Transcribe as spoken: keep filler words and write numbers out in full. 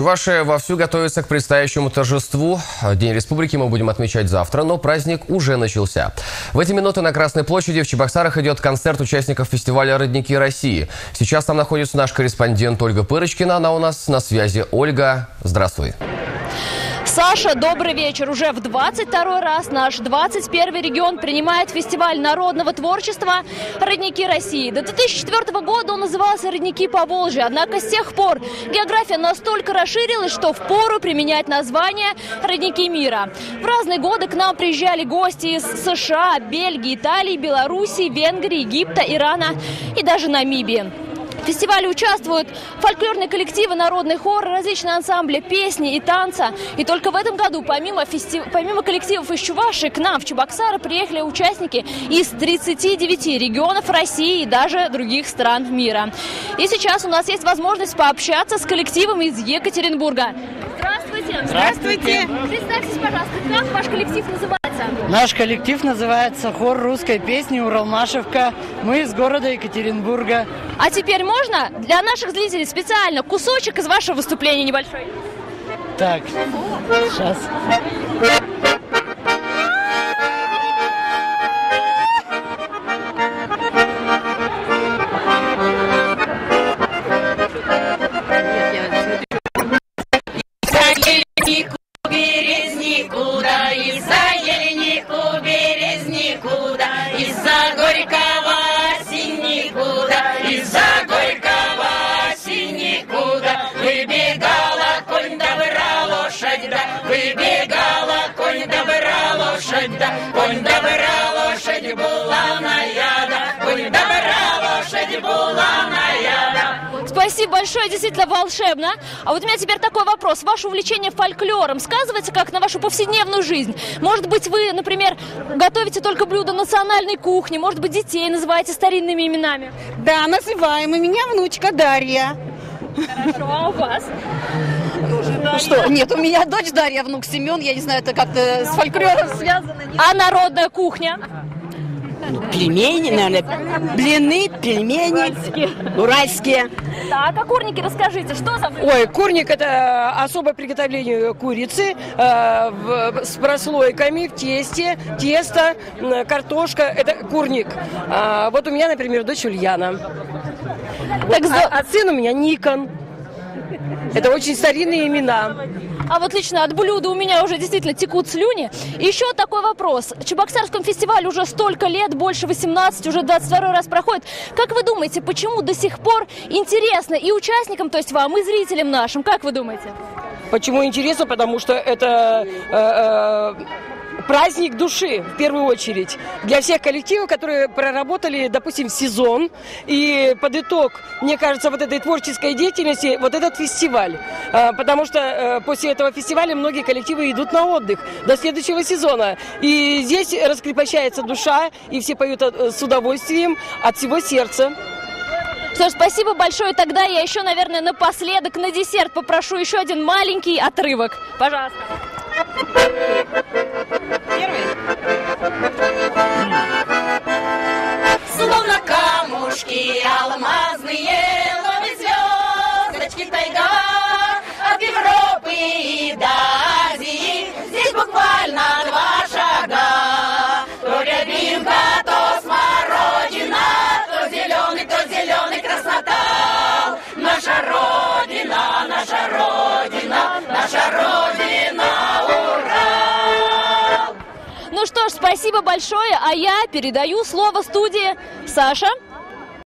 Чувашия вовсю готовится к предстоящему торжеству. День Республики мы будем отмечать завтра, но праздник уже начался. В эти минуты на Красной площади в Чебоксарах идет концерт участников фестиваля «Родники России». Сейчас там находится наш корреспондент Ольга Пырочкина. Она у нас на связи. Ольга, здравствуй. Саша, добрый вечер. Уже в двадцать второй раз наш двадцать первый регион принимает фестиваль народного творчества «Родники России». До две тысячи четвёртого года он назывался «Родники Поволжья». Однако с тех пор география настолько расширилась, что впору применять название «Родники мира». В разные годы к нам приезжали гости из США, Бельгии, Италии, Белоруссии, Венгрии, Египта, Ирана и даже Намибии. В фестивале участвуют фольклорные коллективы, народный хор, различные ансамбли, песни и танца. И только в этом году, помимо, фести... помимо коллективов из Чувашии, к нам в Чебоксары приехали участники из тридцати девяти регионов России и даже других стран мира. И сейчас у нас есть возможность пообщаться с коллективом из Екатеринбурга. Здравствуйте! Здравствуйте! Представьтесь, пожалуйста, как ваш коллектив называется? Наш коллектив называется «Хор русской песни Уралмашевка». Мы из города Екатеринбурга. А теперь можно для наших зрителей специально кусочек из вашего выступления небольшой? Так, сейчас. Выбегала конь добра лошадь, да, конь добра лошадь была наяда, конь добра лошадь была наяда. Спасибо большое, действительно волшебно. А вот у меня теперь такой вопрос. Ваше увлечение фольклором сказывается как на вашу повседневную жизнь? Может быть, вы, например, готовите только блюда национальной кухни, может быть, детей называете старинными именами? Да, называем. У меня внучка Дарья. Хорошо, а у вас? Что? Нет, у меня дочь Дарья, внук Семен. Я не знаю, это как-то с фольклором связано. А народная кухня? Пельмени, наверное. Блины, пельмени. Уральские. Уральские. Так, а курники расскажите, что за блюдо? Ой, курник – это особое приготовление курицы э, в, с прослойками в тесте, тесто, э, картошка – это курник. А, вот у меня, например, дочь Ульяна. Так, а, а сын у меня Никон. Это очень старинные имена. А вот лично от блюда у меня уже действительно текут слюни. И еще такой вопрос. Чебоксарскому фестивалю уже столько лет, больше восемнадцати, уже двадцать второй раз проходит. Как вы думаете, почему до сих пор интересно и участникам, то есть вам, и зрителям нашим? Как вы думаете? Почему интересно? Потому что это... Э, э, праздник души, в первую очередь, для всех коллективов, которые проработали, допустим, сезон. И под итог, мне кажется, вот этой творческой деятельности, вот этот фестиваль. Потому что после этого фестиваля многие коллективы идут на отдых до следующего сезона. И здесь раскрепощается душа, и все поют с удовольствием от всего сердца. Что ж, спасибо большое. Тогда я еще, наверное, напоследок, на десерт попрошу еще один маленький отрывок. Пожалуйста. Словно камушки алмазные ловят звездочки в тайгах от Европы и до Азии. Здесь буквально два шага. То рябинка, то смородина, то зеленый, то зеленый краснотал. Наша Родина, наша Родина, наша Родина, Урал. Ну что ж, спасибо большое, а я передаю слово студии. Саша.